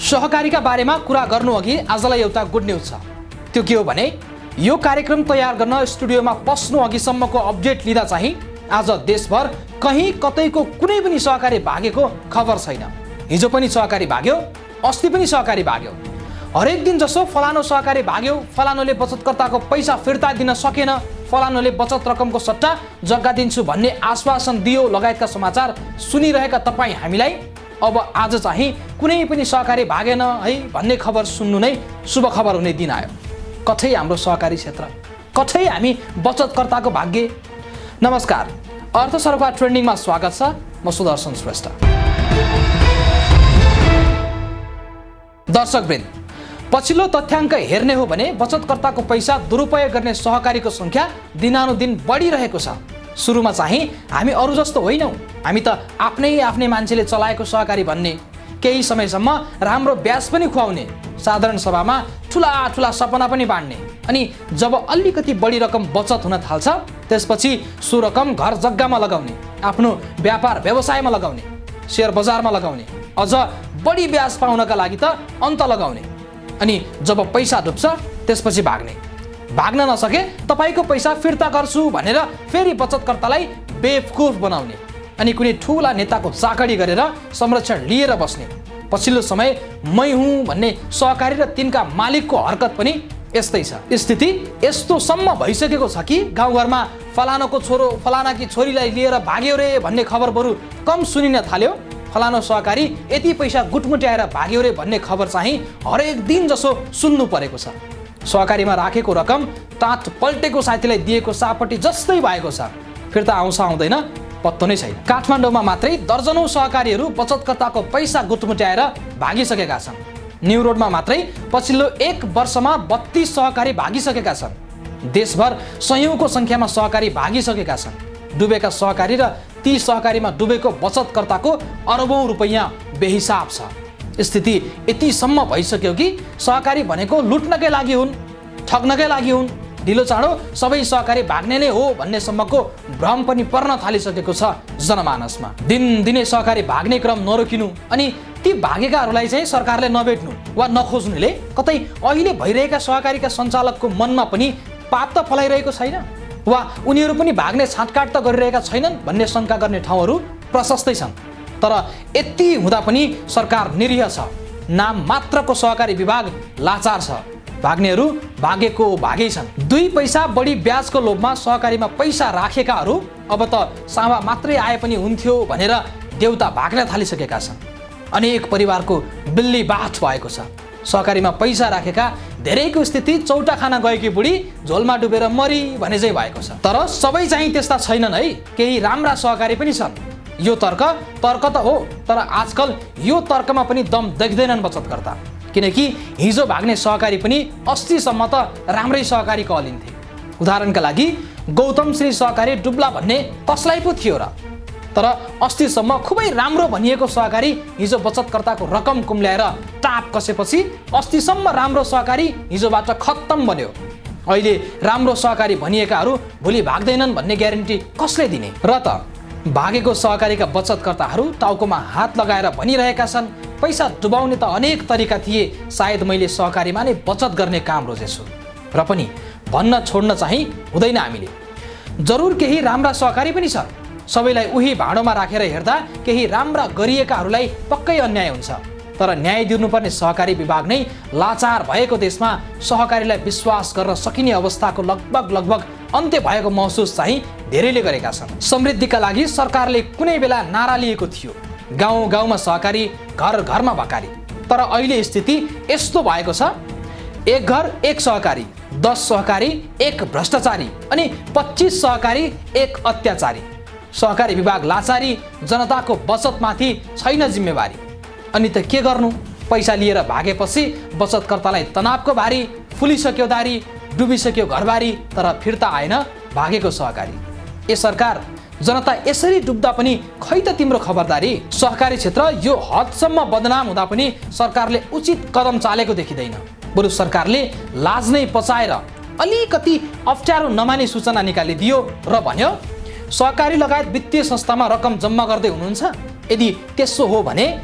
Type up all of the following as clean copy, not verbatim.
सहकारीका बारेमा कुरा गर्नु अघि आजलाई एउटा गुड न्यूज छ। त्यो के हो भने यो कार्यक्रम तयार गर्न स्टुडियोमा पस्नु अघिसम्मको अपडेट लिँदा चाहिँ आज देशभर कहीँ कतैको कुनै पनि सहकारी भागेको खबर छैन। हिजो पनि सहकारी भाग्यो, अस्ति पनि सहकारी भाग्यो। हरेक दिन जसो फलानो सहकारी भाग्यो, फलानोले बचतकर्ताको पैसा फिर्ता दिन सकेन, फलानोले बचत रकमको सट्टा जग्गा दिन्छु भन्ने आश्वासन दियो लगायतका समाचार सुनिरहेका तपाईँ हामीलाई अब आज चाहिँ कुनै पनि सहकारी भागेन है भन्ने खबर सुन्नु नै शुभ खबर हुने दिन आयो। कतै हाम्रो सहकारी क्षेत्र, कतै हामी बचतकर्ताको भाग्य। नमस्कार, अर्थसरोकार ट्रेन्डिङमा स्वागत छ। म सुदर्शन श्रेष्ठ। दर्शकवृन्द, पछिल्लो तथ्याङ्क हेर्ने हो भने बचतकर्ताको पैसा दुरुपयोग गर्ने सहकारीको संख्या दिनानुदिन बढिरहेको छ। सुरुमा चाहिँ हामी अरू जस्तो होइनौँ, हामी त आफ्नै मान्छेले चलाएको सहकारी भन्ने, केही समयसम्म राम्रो ब्याज पनि खुवाउने, साधारण सभामा ठुला सपना पनि बाँड्ने, अनि जब अलिकति बढी रकम बचत हुन थाल्छ त्यसपछि सो रकम घर जग्गामा लगाउने, आफ्नो व्यापार व्यवसायमा लगाउने, शेयर बजारमा लगाउने, अझ बढी ब्याज पाउनका लागि त अन्त लगाउने, अनि जब पैसा डुब्छ त्यसपछि भाग्न नसके तपाईको पैसा फिर्ता गर्छु भनेर फेरि बचतकर्तालाई बेवकुफ बनाउने, अनि कुनै ठुला नेताको चाकडी गरेर संरक्षण लिएर बस्ने। पछिल्लो समय मै हुँ भन्ने सहकारी र तिनका मालिकको हरकत पनि यस्तै छ। स्थिति यस्तोसम्म भइसकेको छ कि गाउँघरमा फलानाको छोरो फलानाकी छोरीलाई लिएर भाग्यो रे भन्ने खबर बरु कम सुनिन थाल्यो। फलानो सहकारी यति पैसा गुटमुट्याएर भाग्यो रे भन्ने खबर चाहिँ हरेक दिन जसो सुन्नु परेको छ। सहकारीमा राखेको रकम तात पल्टेको साथीलाई दिएको सापट्टि जस्तै भएको छ। फिर्ता आउँछ आउँदैन पत्तो नै छैन। काठमाडौँमा मात्रै दर्जनौं सहकारीहरू बचतकर्ताको पैसा गुटमुट्याएर भागिसकेका छन्। न्यू रोडमा मात्रै पछिल्लो 1 वर्षमा 32 सहकारी भागिसकेका छन्। देशभर सयौंको संख्यामा सहकारी भागिसकेका छन्। डुबेका सहकारी र ती सहकारीमा डुबेको बचतकर्ताको अरबौं रुपैयाँ बेहिसाब छ। स्थिति यतिसम्म भइसक्यो कि सहकारी भनेको लुट्नकै लागि हुन्, ठग्नकै लागि हुन्, ढिलो चाँडो सबै सहकारी भाग्ने नै हो भन्ने सम्मको भ्रम पनि पर्न थालिसकेको छ जनमानसमा। दिनदिनै सहकारी भाग्ने क्रम नरोकिनु, अनि ती भागेकाहरूलाई चाहिँ सरकारले नभेट्नु वा नखोज्नुले कतै अहिले भइरहेका सहकारीका सञ्चालकको मनमा पनि पाप त फलाइरहेको छैन, वा उनीहरू पनि भाग्ने छाँटकाट त गरिरहेका छैनन् भन्ने शङ्का गर्ने ठाउँहरू प्रशस्तै छन्। तर यति हुँदा पनि सरकार निरीह छ। नाम मात्रको सहकारी विभाग लाचार छ। भाग्नेहरू भागेको भागै छन्। 2 पैसा बढी ब्याजको लोभमा सहकारीमा पैसा राखेकाहरू अब त सामा मात्रै आए पनि हुन्थ्यो भनेर देउता भाग्न थालिसकेका छन्। अनेक परिवारको बिल्ली बाठ भएको छ। सहकारीमा पैसा राखेका धेरैको स्थिति चौटा खाना गएकी बुढी झोलमा डुबेर मरी भने चाहिँ भएको छ। तर सबै चाहिँ त्यस्ता छैनन् है, केही राम्रा सहकारी पनि छन्। यो तर्क त हो, तर आजकल यो तर्कमा पनि दम देख्दैनन् बचतकर्ता, किनकि हिजो भाग्ने सहकारी पनि अस्तिसम्म त राम्रै सहकारी कहलिन्थे। उदाहरणका लागि गौतम श्री सहकारी डुब्ला भन्ने कसलाई पो थियो र? तर अस्तिसम्म खुबै राम्रो भनिएको सहकारी हिजो बचतकर्ताको रकम कुम्ल्याएर टाप कसेपछि अस्तिसम्म राम्रो सहकारी हिजोबाट खत्तम बन्यो। अहिले राम्रो सहकारी भनिएकाहरू भोलि भाग्दैनन् भन्ने ग्यारेन्टी कसले दिने र त? भागेको सहकारीका बचतकर्ताहरू टाउकोमा हात लगाएर भनिरहेका छन्, पैसा डुबाउने त अनेक तरिका थिए, सायद मैले सहकारीमा नै बचत गर्ने काम रोजेछु। र पनि भन्न छोड्न चाहिँ हुँदैन हामीले। जरुर केही राम्रा सहकारी पनि छ। सबैलाई उही भाँडोमा राखेर हेर्दा केही राम्रा गरिएकाहरूलाई पक्कै अन्याय हुन्छ। तर न्याय दिनुपर्ने सहकारी विभाग नै लाचार भएको देशमा सहकारीलाई विश्वास गर्न सकिने अवस्थाको लगभग अन्त्य भएको महसुस चाहिँ धेरैले गरेका छन्। समृद्धिका लागि सरकारले कुनै बेला नारा लिएको थियो, गाउँ गाउँमा सहकारी, घर घरमा भकारी। तर अहिले स्थिति यस्तो भएको छ, 1 घर 1 सहकारी, 10 सहकारी 1 भ्रष्टाचारी, अनि 25 सहकारी 1 अत्याचारी। सहकारी विभाग लाचारी, जनताको बचतमाथि छैन जिम्मेवारी। अनि त के गर्नु? पैसा लिएर भागेपछि बचतकर्तालाई तनावको भारी, फुलिसक्यो दारी, डुबिसक्यो घरबारी, तर फिर्ता आएन भागेको सहकारी। ए सरकार, जनता यसरी डुब्दा पनि खै त तिम्रो खबरदारी? सहकारी क्षेत्र यो हदसम्म बदनाम हुँदा पनि सरकारले उचित कदम चालेको देखिँदैन। बरु सरकारले लाज नै पचाएर अलिकति अप्ठ्यारो नमानी सूचना निकालिदियो र भन्यो सहकारी लगायत वित्तीय संस्थामा रकम जम्मा गर्दै हुनुहुन्छ, यदि त्यसो हो भने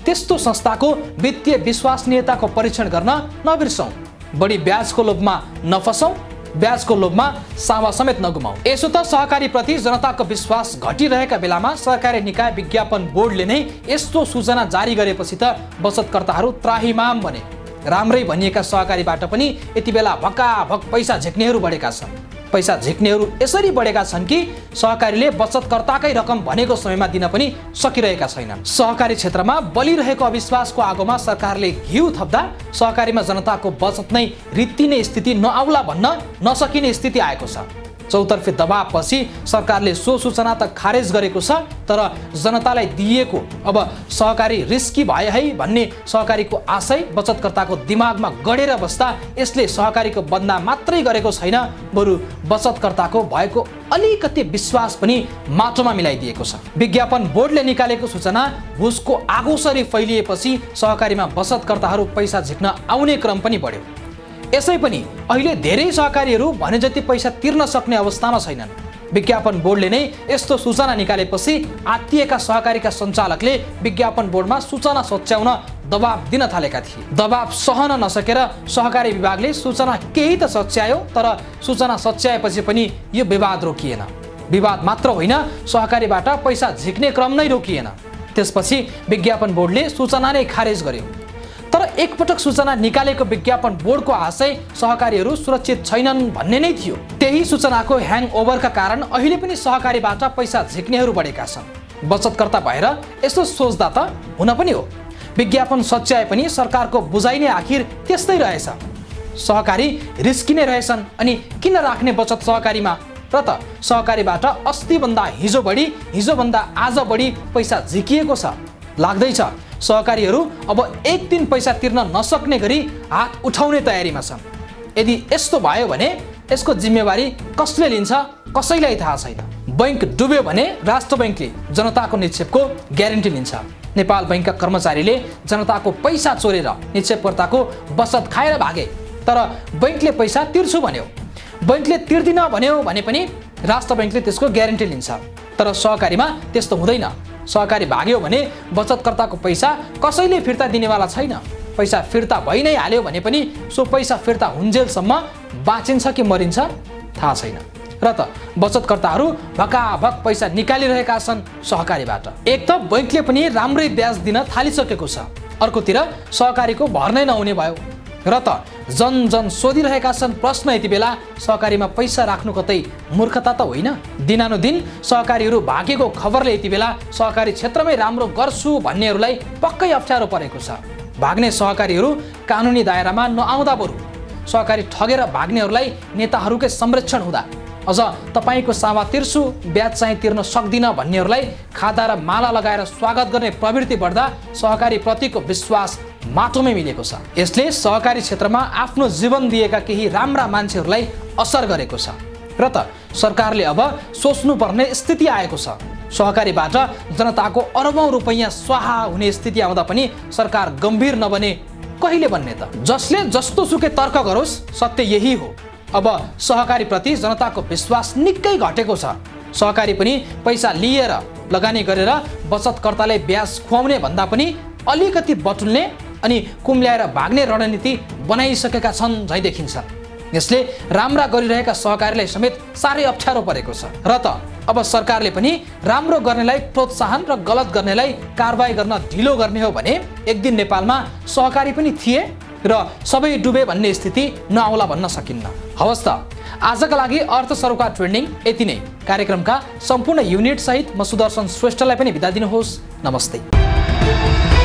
त्यस्तो संस्थाको वित्तीय विश्वसनीयताको परीक्षण गर्न नबिर्सौँ। बढी ब्याजको लोभमा नफसौँ, ब्याजको लोभमा सावा समेत नगुमाऊ। यसो त सहकारी प्रति जनताको विश्वास घटिरहेका बेलामा सरकारी निकाय विज्ञापन बोर्डले नै यस्तो सूचना जारी गरेपछि त बचतकर्ताहरू त्राहिमाम बने। राम्रै भनिएका सहकारीबाट पनि यति बेला भक्काभक पैसा झिक्नेहरू बढेका छन्। पैसा झिक्नेहरू यसरी बढेका छन् कि सहकारीले बचतकर्ताकै रकम भनेको समयमा दिन पनि सकिरहेका छैनन्। सहकारी क्षेत्रमा बलिरहेको अविश्वासको आगोमा सरकारले घिउ थप्दा सहकारीमा जनताको बचत नै रित्तिने स्थिति नआउला भन्न नसकिने स्थिति आएको छ। चौतर्फी दबावपछि सरकारले सो सूचना त खारेज गरेको छ, तर जनतालाई दिएको अब सहकारी रिस्की भयो है भन्ने सहकारीको आशय बचतकर्ताको दिमागमा गडेर बस्दा यसले सहकारीको बदनाम मात्रै गरेको छैन, बरु बचतकर्ताको भएको अलिकति विश्वास पनि माटोमा मिलाइदिएको छ। विज्ञापन बोर्डले निकालेको सूचना भुसको आगोसरी फैलिएपछि सहकारीमा बचतकर्ताहरू पैसा झिक्न आउने क्रम पनि बढ्यो। यसै पनि अहिले धेरै सहकारीहरू भने जति पैसा तिर्न सक्ने अवस्थामा छैनन्। विज्ञापन बोर्डले नै यस्तो सूचना निकालेपछि आत्तिएका सहकारीका सञ्चालकले विज्ञापन बोर्डमा सूचना सच्याउन दबाब दिन थालेका थिए। दबाब सहन नसकेर सहकारी विभागले सूचना केही त सच्यायो, तर सूचना सच्याएपछि पनि यो विवाद रोकिएन। विवाद मात्र होइन, सहकारीबाट पैसा झिक्ने क्रम नै रोकिएन। त्यसपछि विज्ञापन बोर्डले सूचना नै खारेज गर्यो। तर एकपटक सूचना निकालेको विज्ञापन बोर्डको आशय सहकारीहरू सुरक्षित छैनन् भन्ने नै थियो। त्यही सूचनाको ह्याङओभरका कारण अहिले पनि सहकारीबाट पैसा झिक्नेहरू बढेका छन्। बचतकर्ता भएर यसो सोच्दा त हुन पनि हो, विज्ञापन सच्याए पनि सरकारको बुझाइ नै आखिर त्यस्तै रहेछ। सहकारी रिस्किने रहेछन्, अनि किन राख्ने बचत सहकारीमा? र त सहकारीबाट अस्तिभन्दा हिजो बढी, हिजोभन्दा आज बढी पैसा झिकिएको छ। लाग्दैछ सहकारीहरू अब एक दिन पैसा तिर्न नसक्ने गरी हात उठाउने तयारीमा छन्। यदि यस्तो भयो भने यसको जिम्मेवारी कसले लिन्छ कसैलाई थाहा छैन। बैंक डुब्यो भने राष्ट्र बैंकले जनताको निक्षेपको ग्यारेन्टी लिन्छ। नेपाल बैंकका कर्मचारीले जनताको पैसा चोरेर निक्षेपकर्ताको बचत खाएर भागे, तर बैंकले पैसा तिर्छु भन्यो। बैंकले तिर्दिन भन्यो भने पनि राष्ट्र बैंकले त्यसको ग्यारेन्टी लिन्छ। तर सहकारीमा त्यस्तो हुँदैन। सहकारी भाग्यो भने बचतकर्ताको पैसा कसैले फिर्ता दिनेवाला छैन। पैसा फिर्ता भइ नै हाल्यो भने पनि सो पैसा फिर्ता हुन्जेलसम्म बाँचिन्छ कि मरिन्छ थाहा छैन। र त बचतकर्ताहरू भकाभक पैसा निकालिरहेका छन् सहकारीबाट। एक त बैंकले पनि राम्रै ब्याज दिन थालिसकेको छ, अर्कोतिर सहकारीको भर नै नहुने भयो। र त जन सोधिरहेका छन् प्रश्न, यति बेला सहकारीमा पैसा राख्नु कतै मूर्खता त होइन? दिनानुदिन सहकारीहरू भागेको खबरले यति बेला सहकारी क्षेत्रमै राम्रो गर्छु भन्नेहरूलाई पक्कै अप्ठ्यारो परेको छ। भाग्ने सहकारीहरू कानुनी दायरामा नआउँदा बरु सहकारी ठगेर भाग्नेहरूलाई नेताहरूकै संरक्षण हुँदा, अझ तपाईँको सावा तिर्छु ब्याज चाहिँ तिर्न सक्दिन भन्नेहरूलाई खादा र माला लगाएर स्वागत गर्ने प्रवृत्ति बढ्दा सहकारी प्रतिको विश्वास माटोमै मिलेको छ। यसले सहकारी क्षेत्रमा आफ्नो जीवन दिएका केही राम्रा मान्छेहरूलाई असर गरेको छ। र त सरकारले अब सोच्नुपर्ने स्थिति आएको छ। सहकारीबाट जनताको अरबौं रुपैयाँ स्वाहा हुने स्थिति आउँदा पनि सरकार गम्भीर नबने कहिले बन्ने त? जसले जस्तो सुकै तर्क गरोस्, सत्य यही हो। अब सहकारी प्रति जनताको विश्वास निकै घटेको छ। सहकारी पनि पैसा लिएर लगानी गरेर बचतकर्ताले ब्याज खुवाउने भन्दा पनि अलिकति बटुल्ने अनि कुम्ल्याएर भाग्ने रणनीति बनाइसकेका छन् झै देखिन्छ। यसले राम्रा गरिरहेका सहकारीलाई समेत साह्रै अप्ठ्यारो परेको छ। र त अब सरकारले पनि राम्रो गर्नेलाई प्रोत्साहन र गलत गर्नेलाई कारबाही गर्न ढिलो गर्ने हो भने एक दिन नेपालमा सहकारी पनि थिए र सबै डुबे भन्ने स्थिति नआउला भन्न सकिन्न। हवस् त, आजका लागि अर्थ सरोकार ट्रेन्डिङ यति नै। कार्यक्रमका सम्पूर्ण युनिट सहित म सुदर्शन श्रेष्ठलाई पनि बिदा दिनुहोस्। नमस्ते।